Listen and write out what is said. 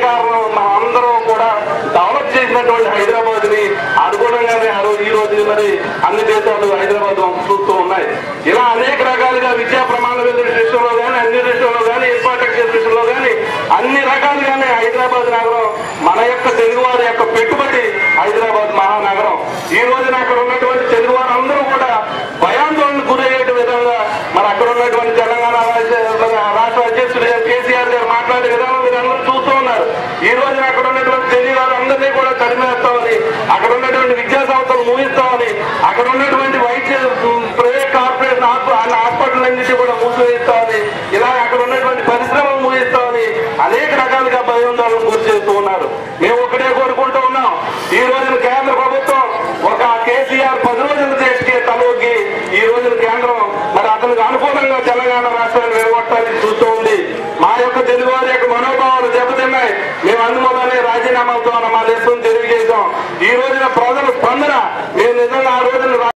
కారణం మనం అందరూ కూడా డెవలప్ చేసినటువంటి హైదరాబాద్ ని అనుగుణంగానే ఈ రోజు మరి అన్ని దేశాలు హైదరాబాద్ చూస్తూ ఉన్నాయి. ఇలా అనేక రకాలుగా విద్యా ప్రమాణ విషయంలో కానీ, అన్ని విషయంలో కానీ, ఇన్ఫ్రాస్ట్రక్చర్ విషయంలో కానీ అన్ని రకాలుగానే హైదరాబాద్ నగరం మన యొక్క తెలుగువారి యొక్క పెట్టుబడి హైదరాబాద్ మహానగరం. ఈ రోజున అక్కడ ఉన్నటువంటి తెలుగువారు అందరూ కూడా భయాందోళనకు గురయ్యే విధంగా మరి అక్కడ ఉన్నటువంటి తెలంగాణ రాష్ట్ర అధ్యక్షుడు కేసీఆర్ గారు మాట్లాడే విధానం మీరు అందరూ చూస్తూ ఉన్నారు. ఈ రోజున అక్కడ ఉన్నటువంటి తెలుగువారు అందరినీ కూడా తరిమేస్తామని, అక్కడ ఉన్నటువంటి విద్యా సంస్థలు మూయిస్తామని, అక్కడ ఉన్నటువంటి వైద్య ప్రైవేట్ కార్పొరేషన్ హాస్పిటల్ అన్నింటి కూడా మూసివేయిస్తామని, ఇలా అక్కడ ఉన్నటువంటి పరిశ్రమలు మూయిస్తామని అనేక రకాలుగా భయాందోళనకు గురి చేస్తూ ఉన్నారు. మేము ఒకటే కోరుకుంటూ ఉన్నాం, ఈ రోజున కేంద్ర ప్రభుత్వం ఒక కేసీఆర్ 10 రోజుల దేశకే తలొగ్గి ఈ రోజున కేంద్రం మరి అతనికి అనుకూలంగా తెలంగాణ రాష్ట్రాన్ని నిలబొట్టాలని చూస్తూ ఉంది. మా యొక్క తెలుగు వారి యొక్క మనోభావాలు దెబ్బతిన్నాయి. మేము అందువల్లనే రాజీనామాలతో మా దేశం తెలియజేశాం. ఈ రోజున